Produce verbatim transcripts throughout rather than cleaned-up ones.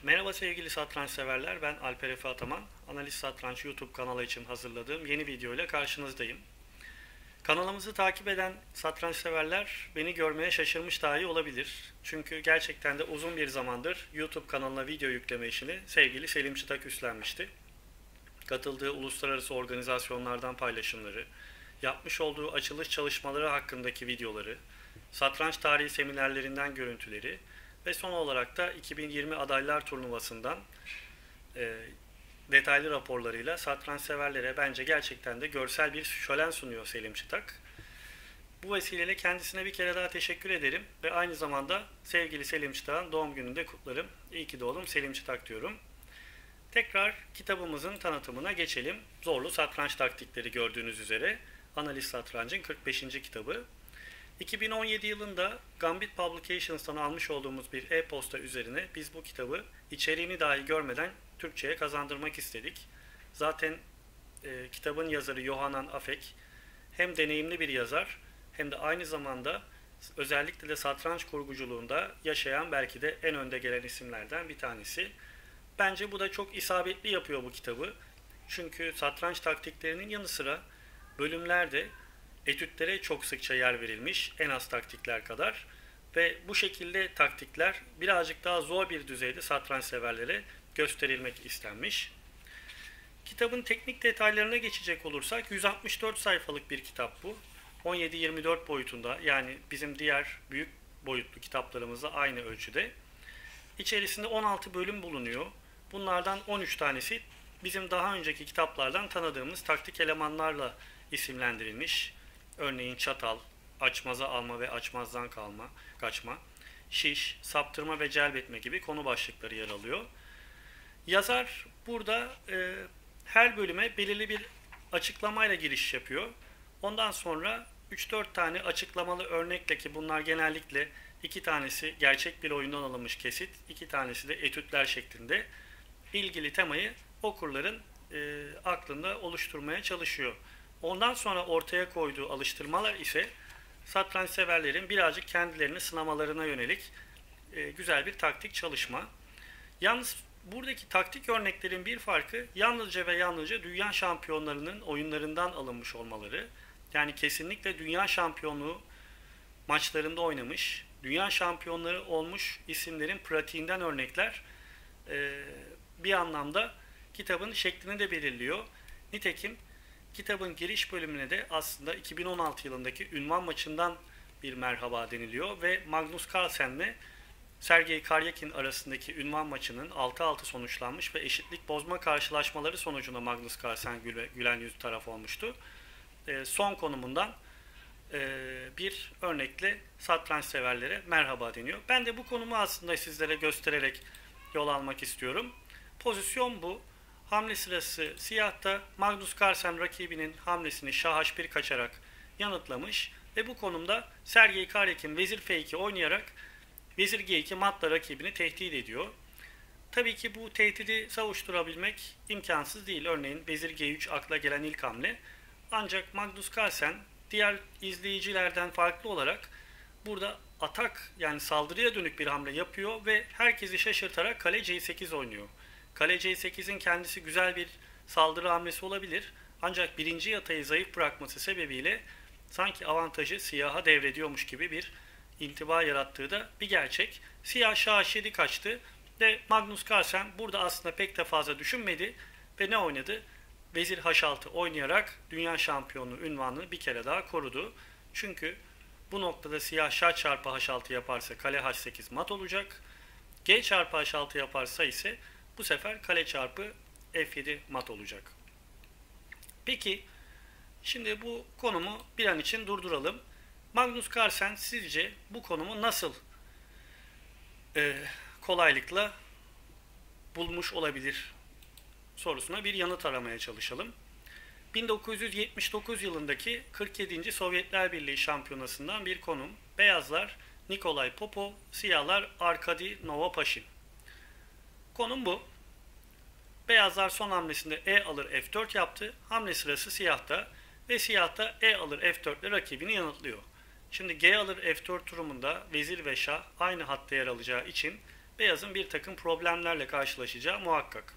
Merhaba sevgili satranç severler, ben Alper Efe Ataman. Analiz Satranç YouTube kanalı için hazırladığım yeni video ile karşınızdayım. Kanalımızı takip eden satranç severler beni görmeye şaşırmış dahi olabilir. Çünkü gerçekten de uzun bir zamandır YouTube kanalına video yükleme işini sevgili Selim Çıtak üstlenmişti. Katıldığı uluslararası organizasyonlardan paylaşımları, yapmış olduğu açılış çalışmaları hakkındaki videoları, satranç tarihi seminerlerinden görüntüleri ve son olarak da iki bin yirmi adaylar turnuvasından e, detaylı raporlarıyla satranç severlere bence gerçekten de görsel bir şölen sunuyor Selim Çıtak. Bu vesileyle kendisine bir kere daha teşekkür ederim ve aynı zamanda sevgili Selim Çıtak'ın doğum gününü de kutlarım. İyi ki doğdum Selim Çıtak diyorum. Tekrar kitabımızın tanıtımına geçelim. Zorlu Satranç Taktikleri gördüğünüz üzere Analiz Satrancı'nın kırk beşinci kitabı. iki bin on yedi yılında Gambit Publications'tan almış olduğumuz bir e-posta üzerine biz bu kitabı içeriğini dahi görmeden Türkçe'ye kazandırmak istedik. Zaten e, kitabın yazarı Yohanan Afek hem deneyimli bir yazar hem de aynı zamanda özellikle de satranç kurguculuğunda yaşayan belki de en önde gelen isimlerden bir tanesi. Bence bu da çok isabetli yapıyor bu kitabı. Çünkü satranç taktiklerinin yanı sıra bölümlerde etütlere çok sıkça yer verilmiş, en az taktikler kadar. Ve bu şekilde taktikler birazcık daha zor bir düzeyde satranç severlere gösterilmek istenmiş. Kitabın teknik detaylarına geçecek olursak yüz altmış dört sayfalık bir kitap bu. on yedi yirmi dört boyutunda, yani bizim diğer büyük boyutlu kitaplarımızla aynı ölçüde. İçerisinde on altı bölüm bulunuyor. Bunlardan on üç tanesi bizim daha önceki kitaplardan tanıdığımız taktik elemanlarla isimlendirilmiş. Örneğin çatal, açmaza alma ve açmazdan kalma, kaçma, şiş, saptırma ve celbetme gibi konu başlıkları yer alıyor. Yazar burada e, her bölüme belirli bir açıklamayla giriş yapıyor. Ondan sonra üç dört tane açıklamalı örnekle, ki bunlar genellikle iki tanesi gerçek bir oyundan alınmış kesit, iki tanesi de etütler şeklinde ilgili temayı okurların e, aklında oluşturmaya çalışıyor. Ondan sonra ortaya koyduğu alıştırmalar ise satranç severlerin birazcık kendilerini sınamalarına yönelik e, güzel bir taktik çalışma. Yalnız buradaki taktik örneklerin bir farkı yalnızca ve yalnızca dünya şampiyonlarının oyunlarından alınmış olmaları. Yani kesinlikle dünya şampiyonluğu maçlarında oynamış, dünya şampiyonları olmuş isimlerin pratiğinden örnekler e, bir anlamda kitabın şeklini de belirliyor. Nitekim kitabın giriş bölümüne de aslında iki bin on altı yılındaki ünvan maçından bir merhaba deniliyor ve Magnus Carlsen'le Sergey Karyakin arasındaki ünvan maçının altı altı sonuçlanmış ve eşitlik bozma karşılaşmaları sonucunda Magnus Carlsen gülen yüz taraf olmuştu. E, son konumundan e, bir örnekle satranç severlere merhaba deniyor. Ben de bu konumu aslında sizlere göstererek yol almak istiyorum. Pozisyon bu. Hamle sırası siyahta Magnus Carlsen rakibinin hamlesini şah haç bir kaçarak yanıtlamış ve bu konumda Sergey Karyakin vezir F iki oynayarak vezir G iki matla rakibini tehdit ediyor. Tabii ki bu tehdidi savuşturabilmek imkansız değil. Örneğin vezir G üç akla gelen ilk hamle. Ancak Magnus Carlsen diğer izleyicilerden farklı olarak burada atak, yani saldırıya dönük bir hamle yapıyor ve herkesi şaşırtarak kale C sekiz oynuyor. Kale C sekizin kendisi güzel bir saldırı hamlesi olabilir. Ancak birinci yatayı zayıf bırakması sebebiyle sanki avantajı siyaha devrediyormuş gibi bir intiba yarattığı da bir gerçek. Siyah şah H yedi kaçtı ve Magnus Carlsen burada aslında pek de fazla düşünmedi ve ne oynadı? Vezir H altı oynayarak dünya şampiyonu unvanını bir kere daha korudu. Çünkü bu noktada siyah şah çarpı H altı yaparsa kale H sekiz mat olacak. G çarpı H altı yaparsa ise bu sefer kale çarpı F yedi mat olacak. Peki şimdi bu konumu bir an için durduralım. Magnus Carlsen sizce bu konumu nasıl e, kolaylıkla bulmuş olabilir sorusuna bir yanıt aramaya çalışalım. bin dokuz yüz yetmiş dokuz yılındaki kırk yedinci Sovyetler Birliği şampiyonasından bir konum. Beyazlar Nikolay Popov, siyahlar Arkadi Novopashin. Konum bu. Beyazlar son hamlesinde E alır F dört yaptı. Hamle sırası siyahta ve siyahta E alır F dört ile rakibini yanıtlıyor. Şimdi G alır F dört durumunda vezir ve şah aynı hatta yer alacağı için beyazın bir takım problemlerle karşılaşacağı muhakkak.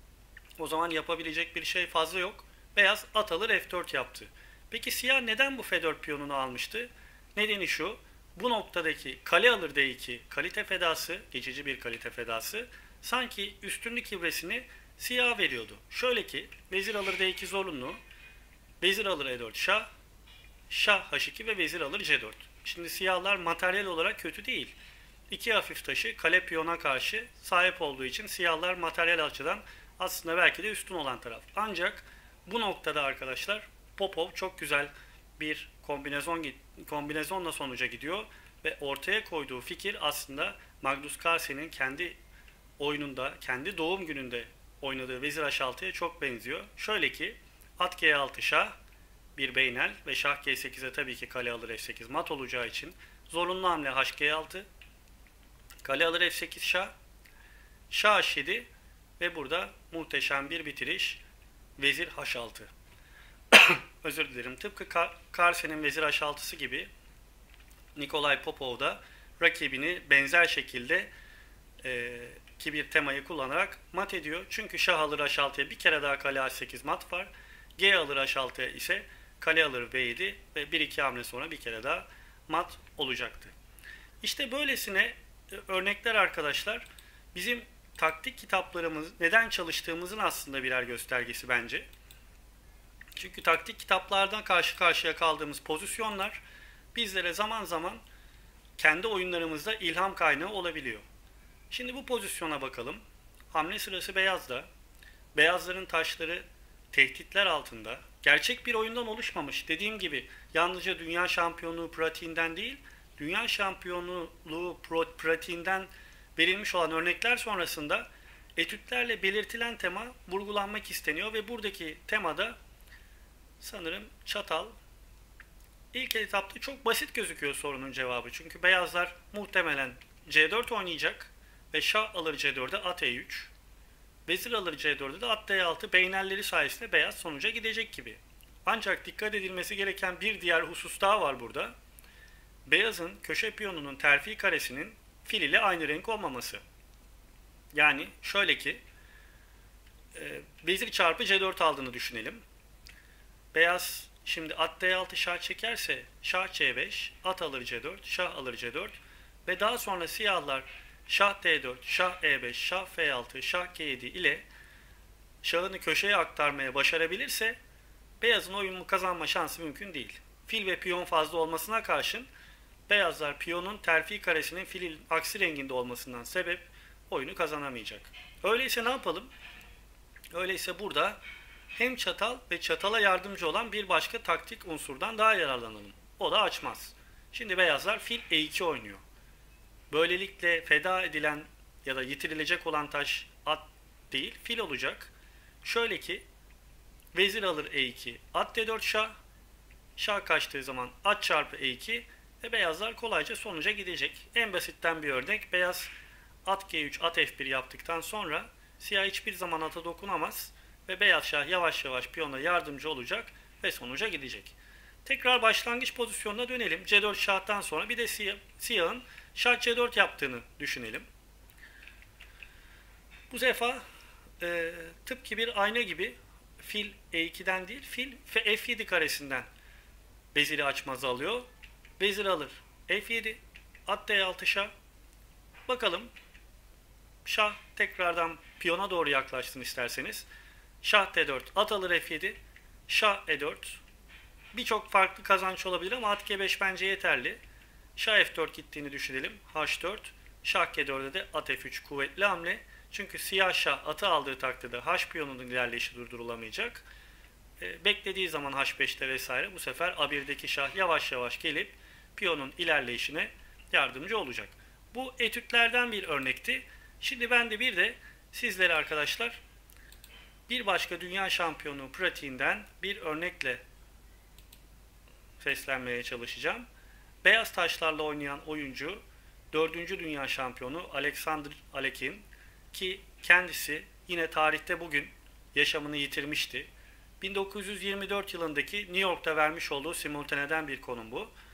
O zaman yapabilecek bir şey fazla yok. Beyaz at alır F dört yaptı. Peki siyah neden bu F dört piyonunu almıştı? Nedeni şu, bu noktadaki kale alır D iki kalite fedası, geçici bir kalite fedası, sanki üstünlük ibresini siyah veriyordu. Şöyle ki, vezir alır D iki zorunlu, vezir alır E dört şah, şah H iki ve vezir alır C dört. Şimdi siyahlar materyal olarak kötü değil. İki hafif taşı kale piyona karşı sahip olduğu için siyahlar materyal açıdan aslında belki de üstün olan taraf. Ancak bu noktada arkadaşlar Popov çok güzel bir kombinezon kombinezonla sonuca gidiyor ve ortaya koyduğu fikir aslında Magnus Carlsen'in kendi oyununda, kendi doğum gününde oynadığı vezir H altıya çok benziyor. Şöyle ki at G altı şah, bir beynel ve şah G sekize tabii ki kale alır F sekiz mat olacağı için zorunlu hamle H G altı, kale alır F sekiz şah, şah H yedi ve burada muhteşem bir bitiriş vezir H altı. Özür dilerim. Tıpkı Carlsen'in vezir H altısı gibi Nikolay Popov da rakibini benzer şekilde e, ki bir temayı kullanarak mat ediyor. Çünkü şah alır H altıya bir kere daha kale H sekiz mat var. G alır H altıya ise kale alır B yedi ve bir iki hamle sonra bir kere daha mat olacaktı. İşte böylesine örnekler arkadaşlar bizim taktik kitaplarımız neden çalıştığımızın aslında birer göstergesi bence. Çünkü taktik kitaplardan karşı karşıya kaldığımız pozisyonlar bizlere zaman zaman kendi oyunlarımızda ilham kaynağı olabiliyor. Şimdi bu pozisyona bakalım. Hamle sırası beyazda. Beyazların taşları tehditler altında. Gerçek bir oyundan oluşmamış. Dediğim gibi yalnızca dünya şampiyonluğu pratiğinden değil, dünya şampiyonluğu pratiğinden verilmiş olan örnekler sonrasında etütlerle belirtilen tema vurgulanmak isteniyor ve buradaki temada sanırım çatal. İlk etapta çok basit gözüküyor sorunun cevabı. Çünkü beyazlar muhtemelen C dört oynayacak ve şah alır C dört'e at E üç. Vezir alır C dört'e de at D altı beynelleri sayesinde beyaz sonuca gidecek gibi. Ancak dikkat edilmesi gereken bir diğer husus daha var burada. Beyazın köşe piyonunun terfi karesinin fil ile aynı renk olmaması. Yani şöyle ki e, vezir çarpı C dört aldığını düşünelim. Beyaz şimdi at D altı şah çekerse şah C beş, at alır C dört, şah alır C dört ve daha sonra siyahlar şah D dört, şah E beş, şah F altı, şah G yedi ile şahını köşeye aktarmaya başarabilirse beyazın oyunu kazanma şansı mümkün değil. Fil ve piyon fazla olmasına karşın beyazlar piyonun terfi karesinin filin aksi renginde olmasından sebep oyunu kazanamayacak. Öyleyse ne yapalım? Öyleyse burada hem çatal ve çatala yardımcı olan bir başka taktik unsurdan daha yararlanalım. O da açmaz. Şimdi beyazlar fil E iki oynuyor. Böylelikle feda edilen ya da yitirilecek olan taş at değil fil olacak. Şöyle ki vezir alır E iki, at D dört şah, şah kaçtığı zaman at çarpı E iki ve beyazlar kolayca sonuca gidecek. En basitten bir örnek beyaz at G üç, at F bir yaptıktan sonra siyah hiçbir zaman ata dokunamaz ve beyaz şah yavaş yavaş piyona yardımcı olacak ve sonuca gidecek. Tekrar başlangıç pozisyonuna dönelim. C dört şahtan sonra bir de siyah, siyahın şah C dört yaptığını düşünelim. Bu sefer e, tıpkı bir ayna gibi fil E iki'den değil fil F yedi karesinden veziri açmazı alıyor. Vezir alır F yedi, at D altı şah. Bakalım şah tekrardan piyona doğru yaklaşsın isterseniz. Şah D dört, at alır F yedi, şah E dört. Birçok farklı kazanç olabilir ama at G beş bence yeterli. Şah F dört gittiğini düşünelim. H dört, şah G dört'e de at F üç kuvvetli hamle. Çünkü siyah şah atı aldığı takdirde H piyonunun ilerleyişi durdurulamayacak. E, beklediği zaman H beş'te vesaire bu sefer A bir'deki şah yavaş yavaş gelip piyonun ilerleyişine yardımcı olacak. Bu etütlerden bir örnekti. Şimdi ben de bir de sizlere arkadaşlar bir başka dünya şampiyonu pratiğinden bir örnekle seslenmeye çalışacağım. Beyaz taşlarla oynayan oyuncu dördüncü dünya şampiyonu Alexander Alekhine ki kendisi yine tarihte bugün yaşamını yitirmişti. bin dokuz yüz yirmi dört yılındaki New York'ta vermiş olduğu simultaneden bir konum bu.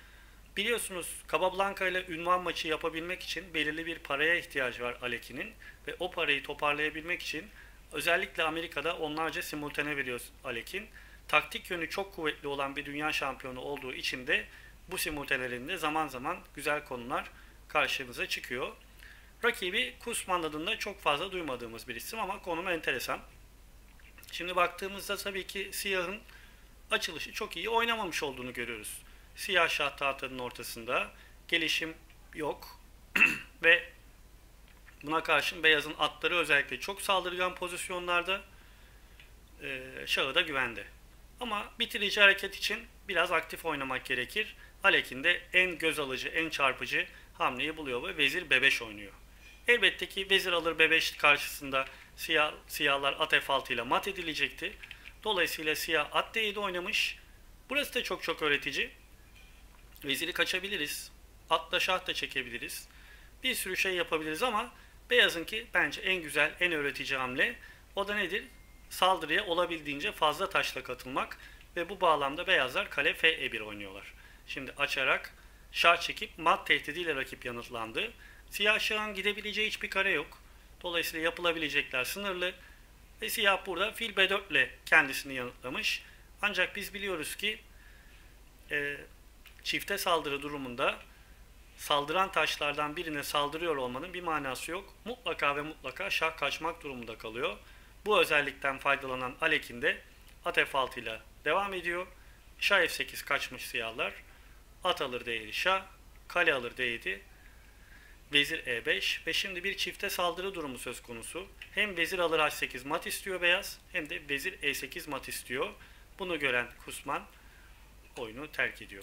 Biliyorsunuz Capablanca ile ünvan maçı yapabilmek için belirli bir paraya ihtiyacı var Alekin'in ve o parayı toparlayabilmek için özellikle Amerika'da onlarca simultane veriyor Alekin. Taktik yönü çok kuvvetli olan bir dünya şampiyonu olduğu için de bu simultanelerinde zaman zaman güzel konular karşımıza çıkıyor. Rakibi Kusman adında çok fazla duymadığımız bir isim ama konum enteresan. Şimdi baktığımızda tabii ki Siyah'ın açılışı çok iyi oynamamış olduğunu görüyoruz. Siyah şah tahtanın ortasında gelişim yok ve buna karşın beyazın atları özellikle çok saldırgan pozisyonlarda, e, şahı da güvende. Ama bitirici hareket için biraz aktif oynamak gerekir. Alekin de en göz alıcı, en çarpıcı hamleyi buluyor ve vezir be beş oynuyor. Elbette ki vezir alır be beş karşısında siyah, siyahlar at f altı ile mat edilecekti. Dolayısıyla siyah at d yedi oynamış. Burası da çok çok öğretici. Veziri kaçabiliriz. Atla şah da çekebiliriz. Bir sürü şey yapabiliriz ama beyazınki bence en güzel, en öğretici hamle. O da nedir? Saldırıya olabildiğince fazla taşla katılmak ve bu bağlamda beyazlar kale f e bir oynuyorlar. Şimdi açarak şah çekip mat tehdidiyle rakip yanıtlandı. Siyah şahın gidebileceği hiçbir kare yok. Dolayısıyla yapılabilecekler sınırlı. Ve siyah burada fil be dört ile kendisini yanıtlamış. Ancak biz biliyoruz ki e, çifte saldırı durumunda saldıran taşlardan birine saldırıyor olmanın bir manası yok. Mutlaka ve mutlaka şah kaçmak durumunda kalıyor. Bu özellikten faydalanan Alekin de at f altı ile devam ediyor. Şah f sekiz kaçmış siyahlar. At alır d yedi şah. Kale alır d yedi. Vezir e beş ve şimdi bir çifte saldırı durumu söz konusu. Hem vezir alır h sekiz mat istiyor beyaz hem de vezir e sekiz mat istiyor. Bunu gören Kusman oyunu terk ediyor.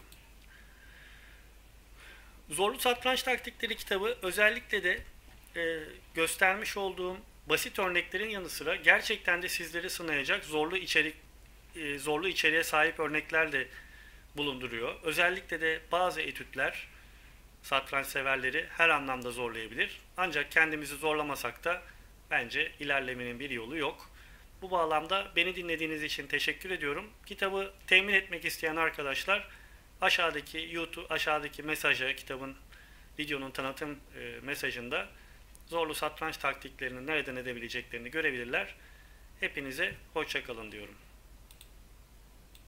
Zorlu Satranç Taktikleri kitabı özellikle de e, göstermiş olduğum basit örneklerin yanı sıra gerçekten de sizleri sınayacak zorlu içerik e, zorlu içeriğe sahip örnekler de bulunduruyor. Özellikle de bazı etütler satranç severleri her anlamda zorlayabilir. Ancak kendimizi zorlamasak da bence ilerlemenin bir yolu yok. Bu bağlamda beni dinlediğiniz için teşekkür ediyorum. Kitabı temin etmek isteyen arkadaşlar aşağıdaki YouTube aşağıdaki mesaja, kitabın videonun tanıtım e, mesajında zorlu satranç taktiklerini nereden edebileceklerini görebilirler. Hepinize hoşça kalın diyorum.